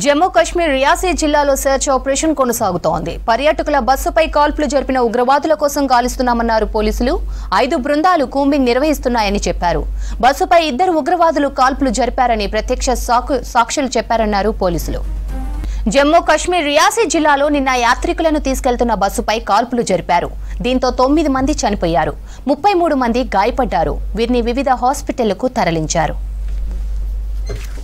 జమ్మూ కాశ్మీర్ రియాసీ జిల్లాలో search operation కొనసాగుతోంది. పర్యాటకుల బస్సుపై కాల్పులు జరిపిన ఉగ్రవాదుల కోసం గాలిస్తున్నామన్నారు పోలీసులు. 5 బృందాలు కూంబింగ్ నిర్వహిస్తున్నాయని చెప్పారు. బస్సుపై 2 ఉగ్రవాదులు కాల్పులు జరిపారని ప్రత్యక్ష సాక్షులు చెప్పారన్నారు పోలీసులు. జమ్మూ కాశ్మీర్ రియాసీ జిల్లాలో నిన్న యాత్రికులను తీసుకెళ్తున్న బస్సుపై కాల్పులు జరిపారు. దీంతో 9 మంది చనిపోయారు, 33 మంది గాయపడ్డారు. వీరిని వివిధ హాస్పిటళ్లకు తరలించారు.